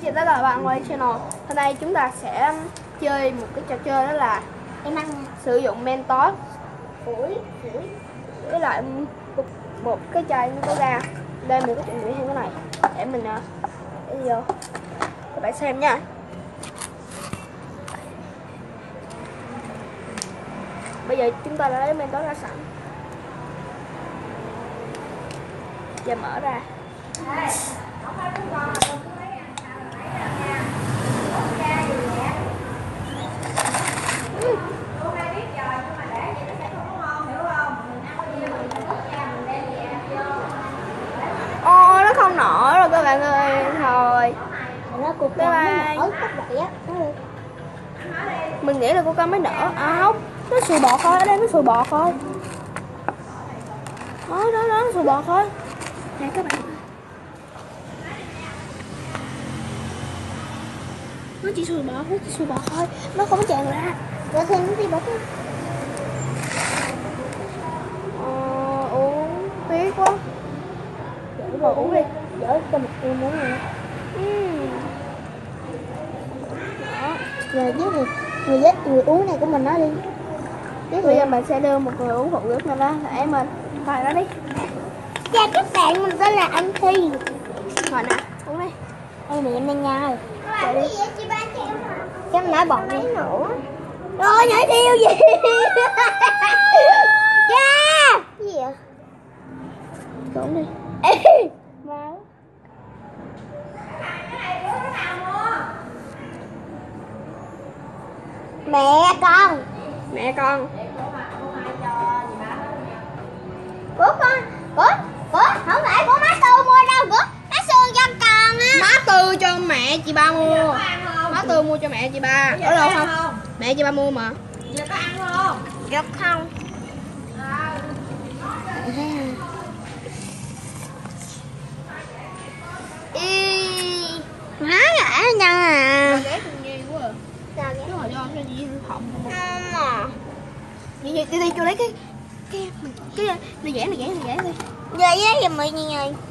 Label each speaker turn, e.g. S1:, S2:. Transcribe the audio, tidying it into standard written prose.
S1: chào tất cả các bạn quay channel. Hôm nay chúng ta sẽ chơi một cái trò chơi, đó là sử dụng Mentos phủi với lại một cái chai nước có ga. Đây mình có chuẩn bị thêm cái này để mình để vô các bạn xem nha. Bây giờ chúng ta đã lấy Mentos ra sẵn, và mở ra. Ô, nó không nổi rồi các bạn ơi. Thôi
S2: nó cục bye bye.
S1: Mình nghĩ là Coca mới nở. À không, nó sùi bọt thôi. Ở đây nó sùi bọt thôi. Đó, nó sùi bọt thôi nè các bạn. Nó chỉ sùi bọt thôi, nó không tràn ra.
S2: Rồi thêm cái gì bọt.
S1: Uống tiếc quá. Rồi uống đi.
S2: Dở cho một em muốn này.
S1: Đó.
S2: Rồi với người uống này của mình nói đi.
S1: Bây giờ mình sẽ đưa một người uống phụ nước này đó. Em mình phải đó đi.
S2: Chào các bạn, mình tên là anh Thi.
S1: Rồi nè, uống đi.
S2: Ê này em đang nhai.
S1: Chạy đi.
S2: Chắc nãy bọt đi nữa. Rồi nhảy theo gì? Cha. Cái gì vậy?
S1: Uống đi.
S2: Ê. Mẹ con. Của con. Của không phải của má Tư mua đâu, của má Sương cho con á.
S1: Má Tư cho mẹ chị ba mua. Má Tư mua cho mẹ chị ba. Ở đâu không? Mẹ chị ba mua mà.
S2: Giờ có ăn không? Dạ không. Má gã nhân à.
S1: Ghét nhiều quá à.
S2: Sao vậy?
S1: Chứ hồi do cái gì họng không.
S2: Không à.
S1: Đi cho lấy cái này vẽ đi.
S2: Vậy á, giùm mình gì